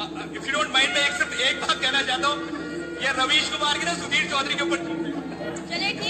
if you don't mind, मैं सिर्फ एक बात कहना चाहता हूँ, ये रवीश कुमार की ना सुधीर चौधरी के ऊपर चलिए